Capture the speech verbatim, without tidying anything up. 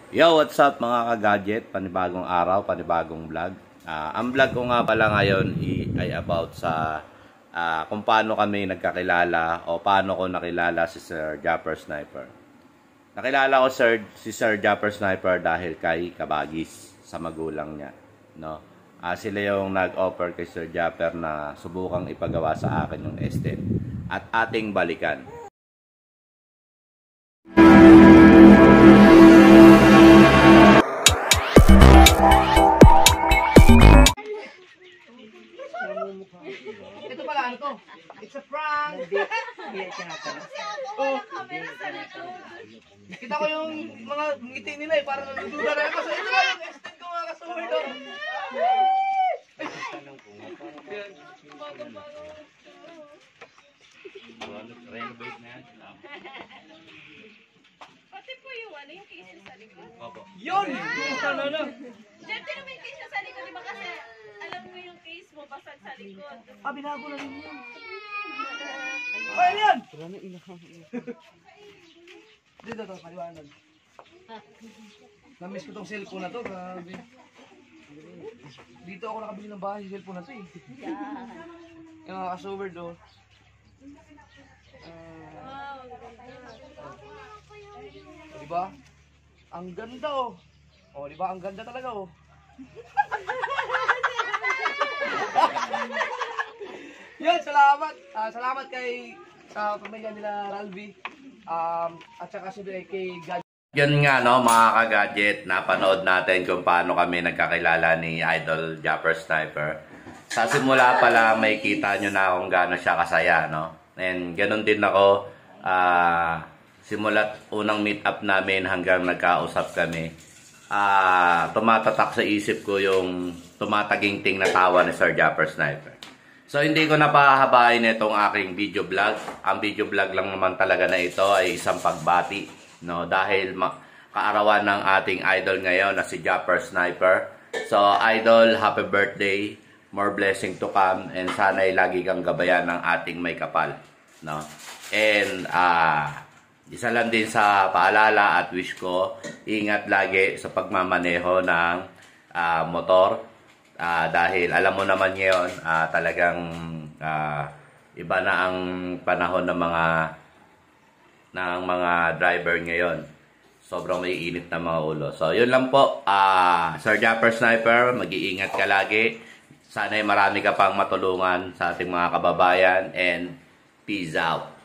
Yo, what's up mga ka-gadget? Panibagong araw, panibagong vlog. Uh, ang vlog ko nga pala ngayon ay about sa uh, kung paano kami nagkakilala o paano ko nakilala si Sir Japper Sniper. Nakilala ko Sir, si Sir Japper Sniper dahil kay Kabagis sa magulang niya. No? Uh, sila yung nag-offer kay Sir Japper na subukang ipagawa sa akin yung estate at ating balikan. Ito pala, ano to? It's a prank! Oh, nakita ko yung mga ngiti nila eh, parang nadududa na ako. So, ito ba yung extend ko mga customer doon? Renovate na yan. Pati po yung ano, yung case sa likod. Opo. Yun! Ano na? Jeff, din naman yung case sa likod, di ba kasi alam mo yung case mo basag sa likod. Ah, binago na rin yun. Ay, ano yan? Dito to, kaliwanan. Namiss ko tong cellphone na to, grabe. Dito ako nakabili ng bahay sa cellphone na to eh. Yung mga customer do. Wow, O, diba? Ang ganda oh. O, diba? Ang ganda talaga oh. Yun, salamat. Uh, salamat kay sa uh, pamilya nila Ralby. Um, at saka siyempre kay God. Yun nga no mga ka-gadget, napanood natin kung paano kami nagkakilala ni Idol Japper Sniper. Sa simula pa lang may kita nyo na kung gaano siya kasaya, no? And ganun din ako, uh, simulat unang meet up namin hanggang nagkausap kami. Uh, tumatatak sa isip ko yung tumataginting na tawa ni Sir Japper Sniper. So hindi ko napahabain itong aking video vlog. Ang video vlog lang naman talaga na ito ay isang pagbati, no? Dahil kaarawan ng ating idol ngayon na si Japper Sniper. So idol, happy birthday. More blessing to come, and sana'y lagi kang gabayan ng ating may kapal, no? And uh, isa lang din sa paalala at wish ko, ingat lagi sa pagmamaneho ng uh, motor, uh, dahil alam mo naman ngayon, uh, talagang uh, iba na ang panahon ng mga ng mga driver ngayon. Sobrang may init na mga ulo. So yun lang po, uh, Sir Japper Sniper, mag-iingat ka lagi. Sana'y marami ka pang matulungan sa ating mga kababayan, and peace out.